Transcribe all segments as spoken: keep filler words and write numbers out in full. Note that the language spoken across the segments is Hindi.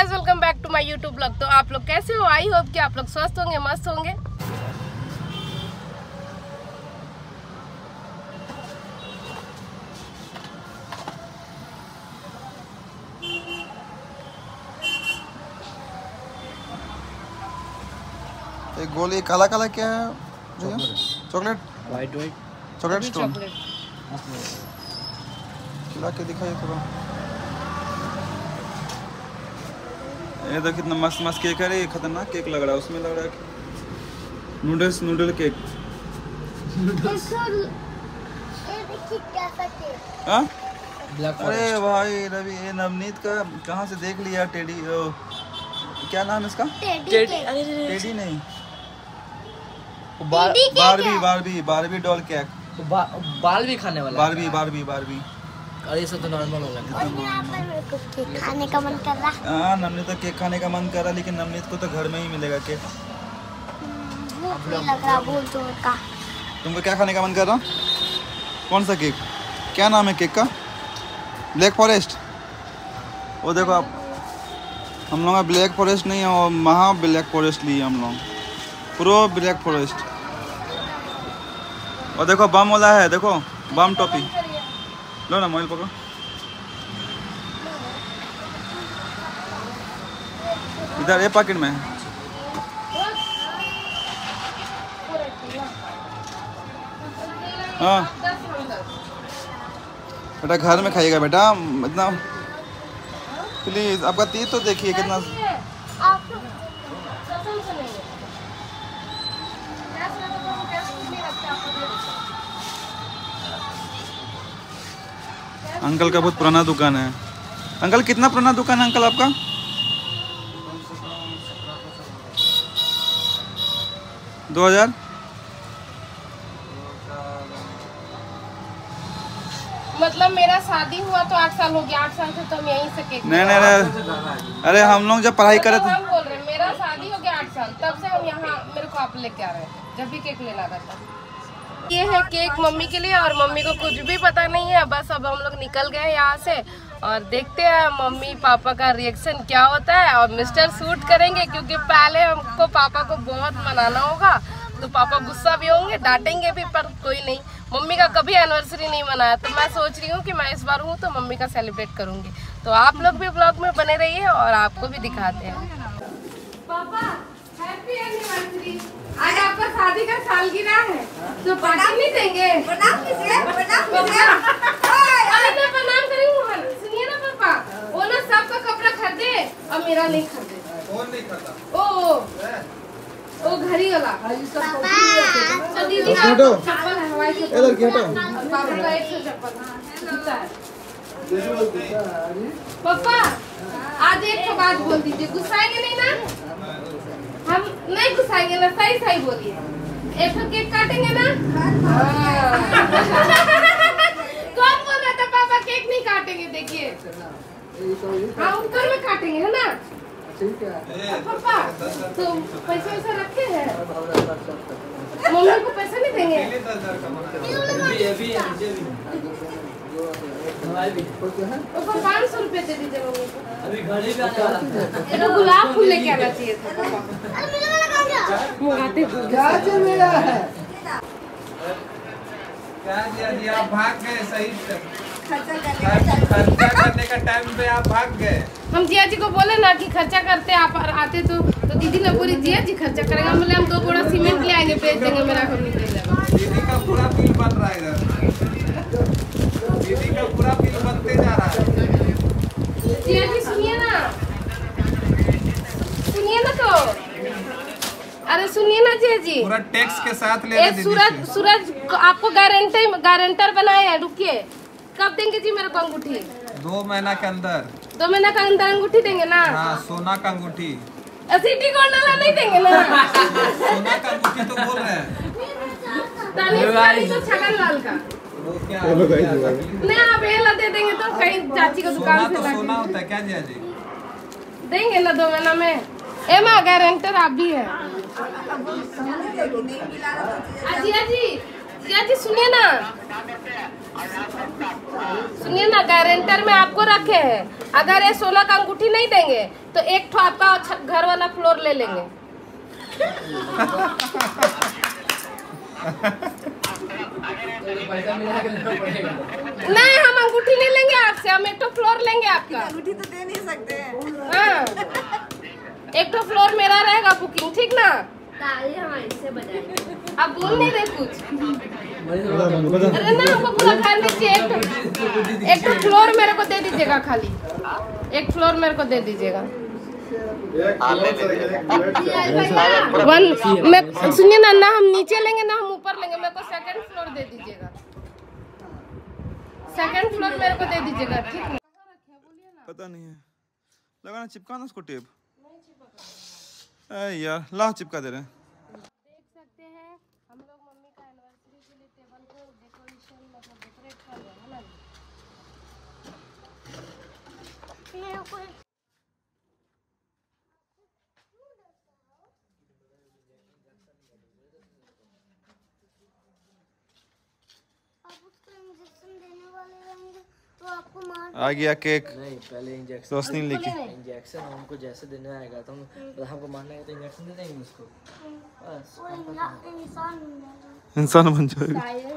Guys, welcome back to my YouTube blog. तो आप लोग कैसे हो? आई होप कि आप लोग स्वस्थ होंगे, मस्त होंगे। एक गोली काला काला क्या है? Chocolate white white chocolate stone खिला के दिखाइए थोड़ा। ये देखो कितना मस्त मस्त केक है। ये खतरनाक केक लग रहा है। उसमें लग रहा है कि नूडल्स नूडल केक। हाँ? अरे भाई रवि, ये नवनीत का कहाँ से देख लिया? टेडी, ओ, क्या नाम है इसका? टेडी टेडी नहीं, बार, Barbie Barbie Barbie doll cake. बा, बाल भी खाने वाला बारबी बारबी बारबी और ये सब तो नॉर्मल हो रहा है। केक खाने का मन कर रहा है। हाँ, नवनीत तो केक खाने का मन कर रहा है, लेकिन नवनीत को तो घर में ही मिलेगा केक। भूख नहीं लग रहा भूल जोर का। तुमको क्या खाने का मन कर रहा? कौन सा केक? क्या नाम है केक का? Black forest. वो देखो आप, हम लोग का ब्लैक फॉरेस्ट नहीं है, वो महा ब्लैक फॉरेस्ट लिए हम लोग, प्रो ब्लैक फॉरेस्ट। और देखो बम वाला है, देखो बम टॉपी। लो ना मोबाइल पकड़ो। इधर ये पैकेट में है। हाँ बेटा, घर में खाइएगा बेटा, इतना प्लीज। आपका तीत तो देखिए कितना। अंकल का बहुत पुराना दुकान है। अंकल कितना पुराना दुकान है अंकल आपका? दो हजार मतलब मेरा शादी हुआ तो आठ साल हो गया। आठ साल से तो हम यहीं से केक नहीं नहीं नहीं, अरे हम लोग जब पढ़ाई करे थे। हम बोल रहे हैं मेरा शादी हो गया आठ साल, तब से हम यहाँ, मेरे को आप लेके आ रहे हैं जब भी केक लेना रहता। ये है केक मम्मी के लिए, और मम्मी को कुछ भी पता नहीं है। बस अब हम लोग निकल गए यहाँ से और देखते हैं मम्मी पापा का रिएक्शन क्या होता है। और मिस्टर शूट करेंगे क्योंकि पहले हमको पापा को बहुत मनाना होगा, तो पापा गुस्सा भी होंगे, डांटेंगे भी, पर कोई नहीं। मम्मी का कभी एनिवर्सरी नहीं मनाया, तो मैं सोच रही हूँ कि मैं इस बार हूँ तो मम्मी का सेलिब्रेट करूँगी। तो आप लोग भी ब्लॉग में बने रहिए और आपको भी दिखाते हैं। पापा हैप्पी एनिवर्सरी। आज आपका शादी का सालगिरह है, तो पार्टी नहीं देंगे? प्रणाम कीजिए, प्रणाम कीजिए। अरे मैं प्रणाम करूँगी। सुनिए ना पापा, वो ना सबका कपड़ा खरीदे और मेरा नहीं खरीदे। कौन नहीं खरीदा? ओ ओ घड़ी वाला। तो दीदी का चप्पल है, हवाई चप्पल। इधर क्या हटाओ? पापा का एक सौ चप्पल कितना है? पापा आज एक तो बात बोल दीजिए, गुस्साएंगे नहीं ना? हम नहीं गुस्साएंगे ना, सही सही बोलिए। एक तो केक काटेंगे ना? कौन बोल रहा था पापा केक नहीं काटेंगे? देखिए हाँ, ऊपर में काटेंगे, है ना? पापा तो पैसा वैसा रखे हैं? मम्मी को पैसा नहीं देंगे? पापा पाँच सौ रुपए दे दीजिए मम्मी को। अभी घड़ी भी आने वाला है। तो गुलाब फूल लेके आना चाहिए था पापा। मंगाते क्या मेरा है? क्या दिया दिया, आप भाग गए सही से। खर्चा करने का टाइम पे आप भाग गए। हम जिया जी को बोले ना कि खर्चा करते आप आते तो, तो दीदी ने पूरी जिया जी खर्चा करेगा। बोले हम दो बोरा सीमेंट ले आएंगे, बेच देंगे, मेरा घर निकल जाएगा। दीदी का पूरा बिल बन रहा है इधर। दीदी का पूरा बिल बनते जा रहा है। जिया जी सुनिए ना, सुनिए ना। तो अरे सुनिए ना जिया जी, पूरा टैक्स के साथ ले रहे। सूरज सूरज आपको गारंटर गारंटर बनाए हैं। रुकिए, कब देंगे जी मेरे को अंगूठी? दो महीना के अंदर। दो महीना के अंदर अंगूठी देंगे ना? हाँ, सोना का अंगूठी। सिटी गोल्ड वाला नहीं देंगे ना? सोना का अंगूठी तो बोल रहे हैं। तो छगन लाल का वो क्या नहीं, आप ये दे देंगे तो कहीं चाची को दुकान से तो सोना होता है क्या जिया जी? देंगे ना दो महीना में। एमा गारंटर आप भी है। जिया जी क्या जी सुनिए ना, सुनिए ना, गारंटर में आपको रखे हैं, अगर ये सोलह का अंगूठी नहीं देंगे तो एक ठो आपका घर वाला फ्लोर ले लेंगे। नहीं, हम अंगूठी नहीं लेंगे आपसे, हम एक तो फ्लोर लेंगे आपका। अंगूठी तो दे नहीं सकते हैं। हाँ, एक तो फ्लोर मेरा रहेगा बुकिंग, ठीक ना? ताली हमारे से बजाएंगे। आप बोल नहीं रहे कुछ? अरे ना, हमको पूरा घर में चाहिए, एक तो, एक तो फ्लोर मेरे को दे दीजिएगा, खाली एक फ्लोर मेरे को दे दीजिएगा। वन मैं सुनिए ना, ना हम नीचे लेंगे ना हम ऊपर लेंगे, मेरे को सेकंड फ्लोर दे दीजिएगा, सेकंड फ्लोर मेरे को दे दीजिएगा, ठीक है? पता नहीं है, लगा ना चिपका ना उसको टेप। यार ला चिपका दे रहे हैं। देख सकते हैं हम लोग मम्मी का एनिवर्सरी के लिए टेबल को डेकोरेशन मतलब डेकोरेट कर रहे हैं ना। तो आपको मार आ गया केक। नहीं, पहले इंजेक्शन रोशनी लेके इंजेक्शन हमको जैसे देने आएगा तो हम हमको मारना है तो इंजेक्शन दे देंगे उसको, बस। वो इंसान बन जाएगा। इंसान बन जाएगा।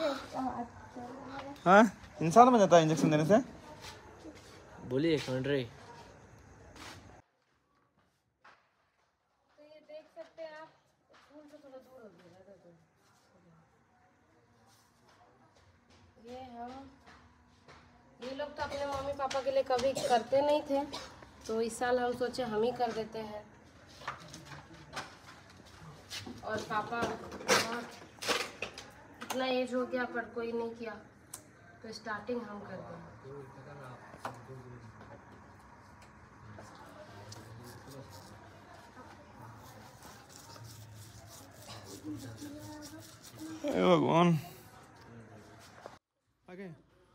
हाँ, इंसान बन जाता है इंजेक्शन देने से। बोलिए एक मिनट रे। तो ये देख सकते हैं आप, फूल से थोड़ा दूर हो गया तो ये हम ये लोग तो अपने मम्मी पापा के लिए कभी करते नहीं थे, तो इस साल हम सोचे हम ही कर देते हैं। और पापा इतना एज हो गया पर कोई नहीं किया, तो स्टार्टिंग हम कर दें। हे भगवान। आगे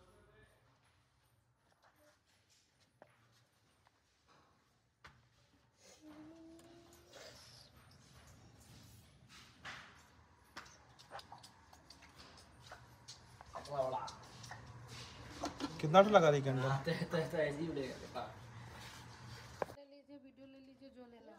कितना लगा रही कैंडल? तो तो ऐसे ही उड़ेगा। ले लीजिए, वीडियो ले लीजिए, जो लेना है।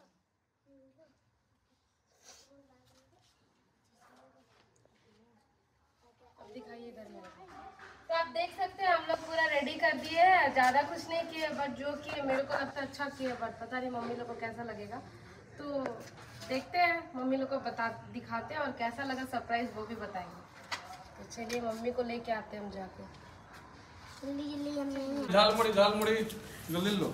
अब दिखाइए घर में। तो आप देख सकते हैं हम लोग पूरा रेडी कर दिए हैं, ज़्यादा कुछ नहीं किए, बट जो किए मेरे को लगता है अच्छा किए, बट पता नहीं मम्मी लोग को कैसा लगेगा। तो देखते हैं, मम्मी लोग को बता दिखाते हैं और कैसा लगा सरप्राइज वो भी बताएंगे। तो चलिए मम्मी को लेके आते हैं हम जाके। झाल मुड़ी झाल मुड़ी जल्दी लो।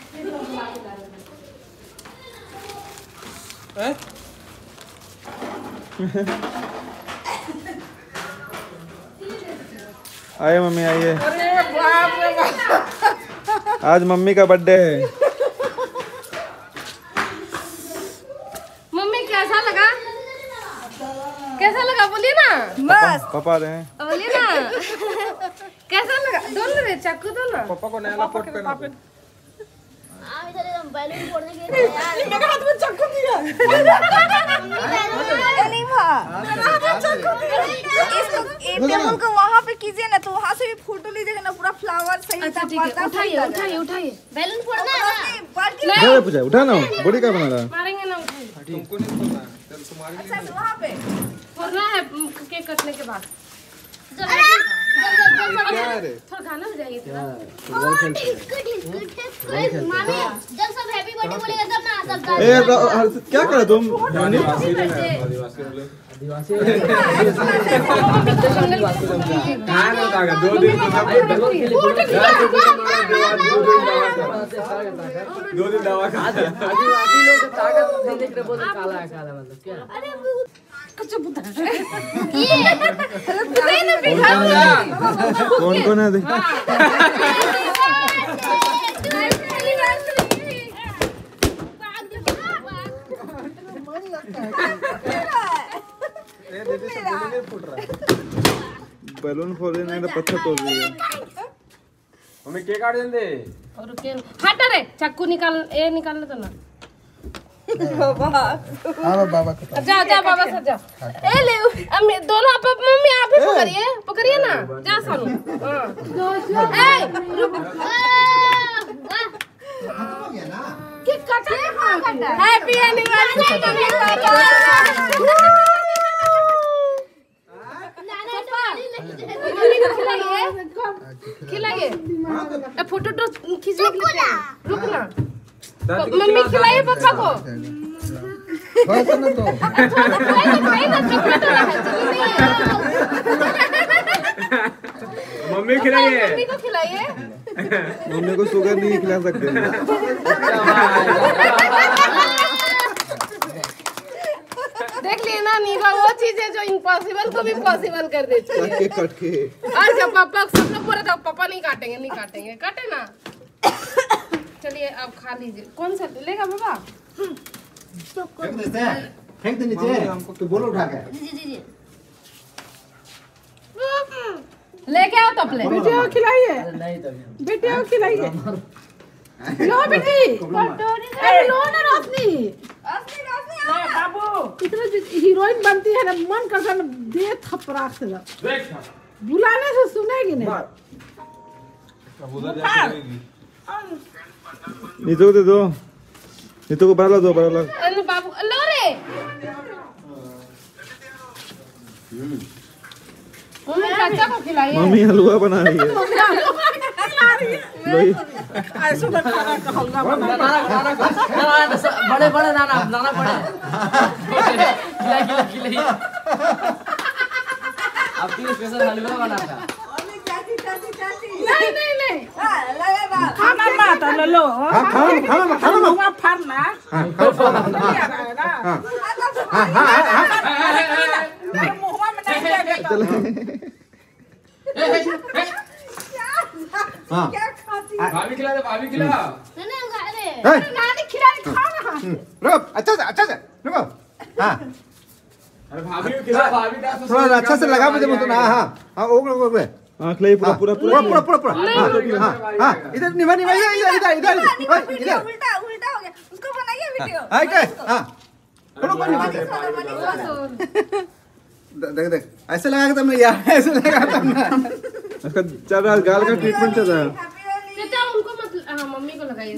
हैं? आइए मम्मी आइए। आज मम्मी का बर्थडे है। मम्मी कैसा लगा? कैसा लगा बोलिए ना। बस पापा रहे हैं। बोलिए ना कैसा लगा? दोनों रे चाकू दो ना। पापा को नया लपोट पहना दो। आप इधर एकदम बैलून फोड़ने के लिए तैयार हैं। मेरे हाथ में चाकू दिया। नहीं माँ, मेरे हाथ में चाकू दिया। इसको ए टेबल को वहाँ पे कीजिए ना, तो वहाँ से भी फोटो लीजिएगा ना, पूरा फ्लावर सही अच्छा था, ठीक है, पर्दा सही उठाइए लगा। उठाइए उठाइए। बैलून फोड़ना है ना? बाल्टी जरा पूछा उठा ना, बॉडी का बना रहा। मारेंगे ना, उठाइए। तुमको नहीं फोड़ना है, चल तुम्हारी अच्छा तो वहाँ पे फोड़ना है केक कटने के बाद। क्या है रे? थोड़ा खाना हो जाएगी थोड़ा। मामी जब सब हैप्पी बर्थडे बोलेगा तब ना सब ए क्या कर तुम? आदिवासी बोले। खाना होगा दो दिन दो दिन दवा खा। आदिवासी लोग तो ताकत नहीं देख रहे, बोलते काला है काला, मतलब क्या? कौन कौन है देख? बैलून फोड़ रहे नहीं तो पत्थर तोड़ रही है। मम्मी केक काट देंगे। और रुके हट रे, चाकू निकाल, ये निकालने तो ना। बाबा हाँ बाबा को जा जा बाबा से जा। ए ले अम्मी दोनों आप मम्मी आप ही पकड़िए पकड़िए ना जा सानू। हां ए रुक कि कटा हैप्पी एनिवर्सरी मम्मी खिलाइए खिलाइए फोटो तो खींचने के लिए रुक ना मम्मी खिलाइए पापा को बस ना तो मम्मी खिलाइए मम्मी को खिलाइए मम्मी को शुगर नहीं खिला सकते। देख लिए ना नीवा वो चीज है जो इम्पॉसिबल को भी पॉसिबल कर देती है। के कट के और जब पापा सब लोग पूरा तो पापा नहीं काटेंगे नहीं काटेंगे काटे ना। चलिए अब खा लीजिए। कौन सा लेगा बाबा? फेंक देते हैं फेंक दे नीचे हमको तो बोलो उठा के लेके आओ तपले बेटे को खिलाइए नहीं तो बेटे को खिलाइए लो बेटी अरे लो ना रोशनी बाबू इतना हीरोइन बनती है ना मन करता है दे थपराक से बुलाने से सुनेगी नहीं। नीतू को दे दो नीतू को बड़ा लो बड़ा लो अरे बाबू लो रे मम्मी चाचा को खिलाइए। मम्मी हलवा बना रही है। ऐसे तो खाना का हलवा बना बड़े बड़े नाना नाना बड़े खिला खिला खिला आपके लिए स्पेशल हलवा बना था। नहीं नहीं नहीं खाना मत लो लो खाना खाना खाना मुंह फाड़ना मुंह में नहीं लगेगा। हाँ भाभी खिला दे भाभी खिला नानी खिलानी खाना रुक अच्छा से अच्छा से रुको हाँ अरे भाभी को खिला भाभी का तो थोड़ा अच्छा से लगा मुझे मुझे हाँ हाँ हाँ ओके ओके आँख ले पूरा पूरा पूरा पूरा पूरा पूरा हाँ हाँ हाँ इधर निभा निभा इधर इधर इधर इधर वीडियो उल्टा उल्टा हो गया उसको बनाइए वीडियो। हाँ क्या हाँ थोड़ा कोई निभा देख देख ऐसे लगा के तुमने यार ऐसे लगा तुमने इसका चल रहा है गाल का ट्रीटमेंट चल रहा है। चाचा उनको मत हाँ मम्मी को लगाइए।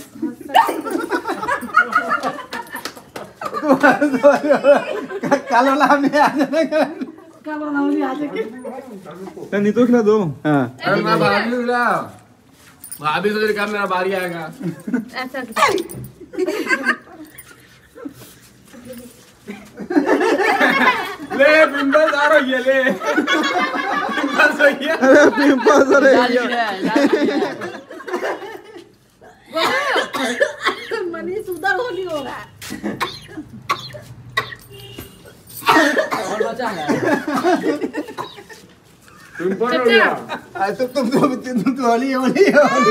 कालो लाभ नहीं आ जाने क्या बनाऊंगी आज के क्या नीतू खिला दो। हाँ अरे मैं भाभी को खिला भाभी से कहा मेरा बारी आएगा। ऐसा ले पिंपल्स आ रही है ले पिंपल्स हो गया अरे पिंपल्स अरे मनीष उधर होली हो रहा है। और बचा है पिंपल हो गया तुम तुम तुम तुम तो होली होली होली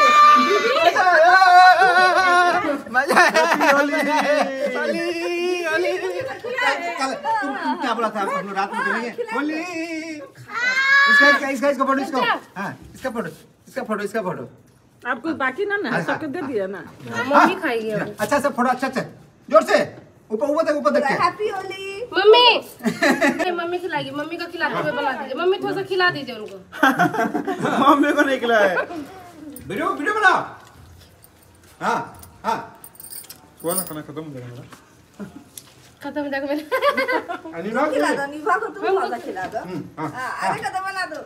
मजा है होली होली होली कल तुम तुम क्या बोला था हम लोग रात में चलेंगे होली इसका इसका इसका इसका फोटो इसको हाँ इसका फोटो इसका फोटो इसका फोटो आपको बाकी ना ना सबके दे दिया ना। मम्मी खाएगी अब। अच्छा से फोटो अच्छा अच्छा जोर से ऊपर ऊपर तक ऊपर तक हैप्पी होली मम्मी नहीं मम्मी खिलाएगी मम्मी को खिलाते हुए बना दीजिए मम्मी थोड़ा सा खिला दीजिए उनको। मम्मी को नहीं खिलाया है। वीडियो वीडियो बनाओ हाँ हाँ वाला खाना खत्म हो जाएगा मेरा। खत्म हो जाएगा मेरा। अनिवार्य खिला दो निभा को तुम थोड़ा सा खिला दो। हाँ हाँ अरे खत्म बना दो।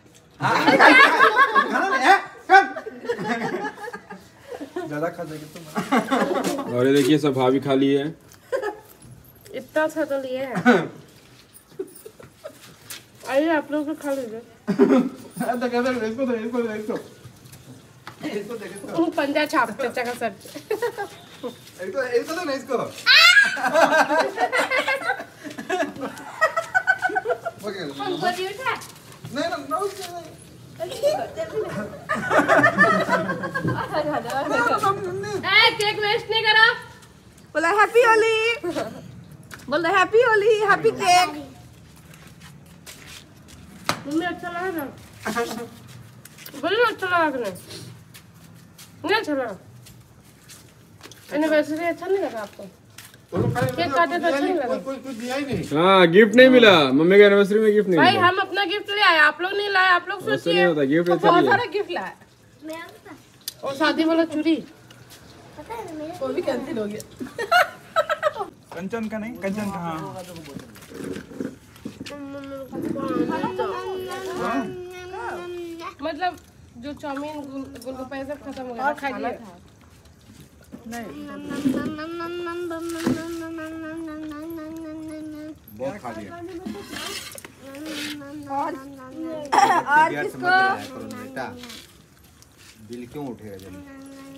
खाना नहीं है कर ज्यादा खा जाएगी तुम। और ये देखिए सब भाभी खा ली है इतना अच्छा तो लिए है। आइए आप लोग भी खा लीजिए। इसको दे इसको दे इसको दे इसको इसको दे इसको पंजा छाप चाचा का सर। इसको इसको दो ना इसको ओके नहीं ना नो केक वेस्ट नहीं करा। बोला हैप्पी होली बोल दो happy Holi happy cake. Mummy अच्छा लगा ना बोलो अच्छा लगा कि नहीं नहीं अच्छा लगा एनिवर्सरी अच्छा नहीं लगा आपको केक काटे तो अच्छा नहीं लगा। हाँ गिफ्ट नहीं मिला, मम्मी के एनिवर्सरी में गिफ्ट नहीं भाई मिला। हम अपना गिफ्ट ले आए, आप लोग नहीं लाए। आप लोग ऐसा नहीं सोचिए, होता, गिफ्ट ऐसा बहुत नहीं है। सारे गिफ्ट लाए और शादी वाला चूड़ी वो भी कैंसिल हो गया। कंचन का नहीं, कंचन का हाँ। मतलब जो चाउमीन गुल- गोलगप्पा ये सब खत्म हो गया, खाना था। बहुत खा लिया। और समझ रहा है, बेटा बिल क्यों उठेगा जल्दी।